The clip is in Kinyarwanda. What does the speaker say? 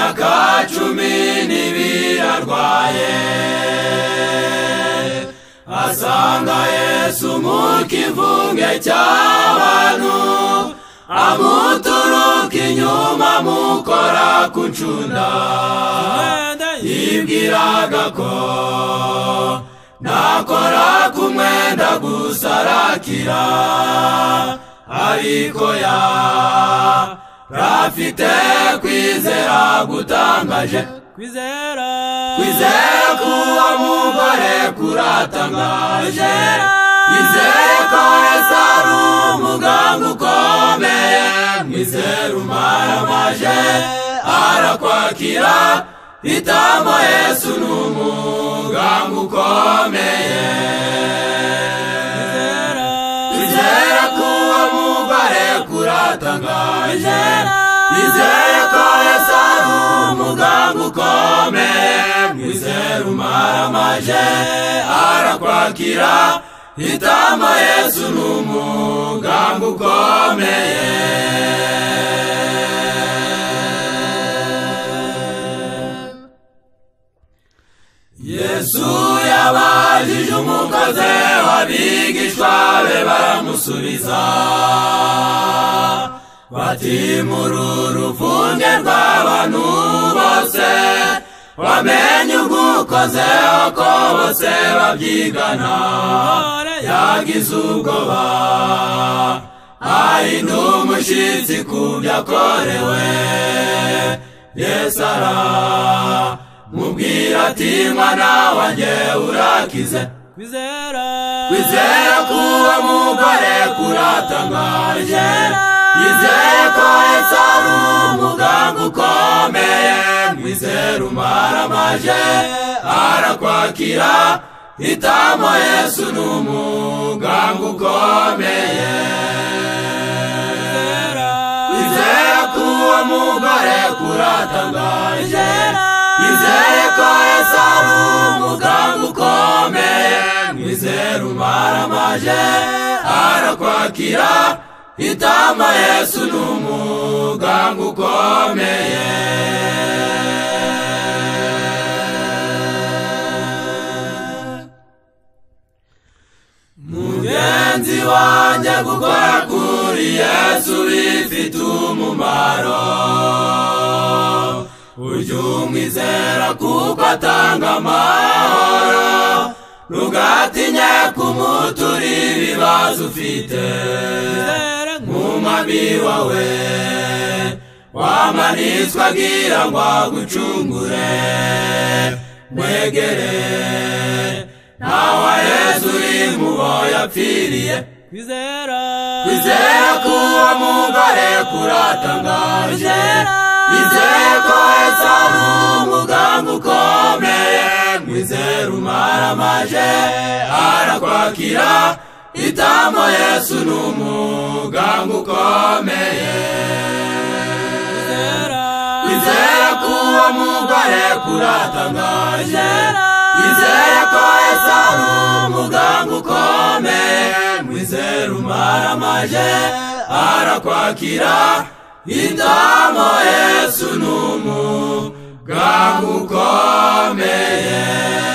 imyaka 12 arwaye, asanga Yesu mu kivunge cy'abantu, amuturuka inyuma mukora kuncunda, yibwiraga ko nakora kumwenda gusarakira, ariko rafite kwizera gutangaje. Kwizera kuwa mugore kuratangaje, yizere ko Yesu ari umuganga ukomeye, mwizere umaramaje arakwakira, hitamo Yesu n'umuganga ukomeye. Kwizera kuwa mugore kuratangaje, yizere ko Yesu ari umuganga ukomeye, mwizere umaramaje arakwakira, hitamo Yesu n'umuganga ukomeye. Yesu yabajije umukozi w'abigishwa be, baramusubiza bati muri uruvunge rw'abantu bose, wamenye ugukozeho ko bose babyigana, yagize ubwoba ahinda umushitsi ku byakorewe. Yesu aramubwira ati mwana wanjye urakize. Kwizera kuwa mugore kuratangaje, yizeye ko Yesu ari umuganga ukomeye, mwizere umaramaje arakwakira, hitamo Yesu n'umuganga ukomeye. Kwizera kuwa mugore kuratangaje, yizeye ko Yesu ari umuganga ukomeye, mwizere umaramaje arakwakira, hitamo Yesu n'umuganga ukomeye. Mugenzi wanjye gukora kuri Yesu bifite umumaro, ujye umwizera kuko atanga amahoro, ntugatinye kumutura ibibazo ufite, nk'umwami wawe wamanitswe agira ngo agucungure. Mwegere nawe Yesu uri mu bo yapfiriye. Kwizera kuwa mugore kuratangaje, yizeye ko Yesu ari umuganga ukomeye, mwizere umaramaje arakwakira, hitamo Yesu n'umuganga ukomeye. Kwizera kuwa mugore kuratangaje, yizeye ko Yesu ari umuganga ukomeye, mwizere umaramaje arakwakira, hitamo Yesu n'umuganga ukomeye.